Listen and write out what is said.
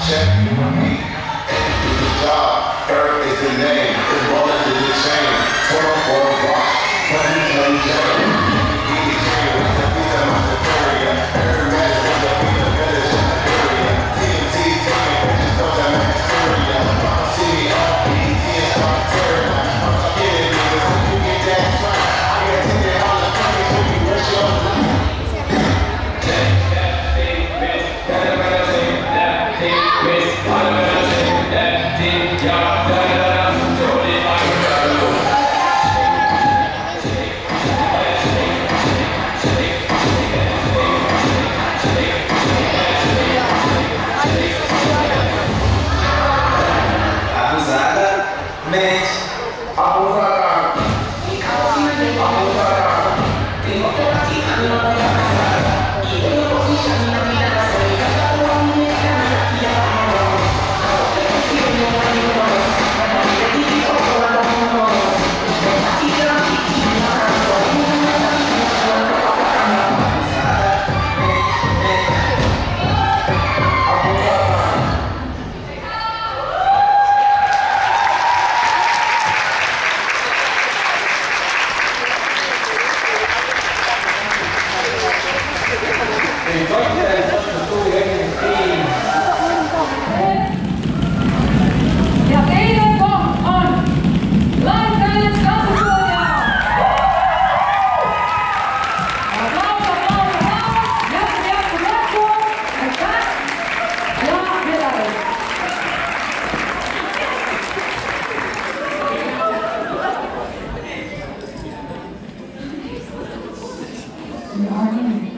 check, repeat. It's the job, Earth is the name, the roller is the chain, 24 watch, 20 chain. Ja teine koht on Lantern kasvusuoja. Aplaus, aplaus, aplaus. Jätku. Aitäh. Ja edasi. Ja, nii.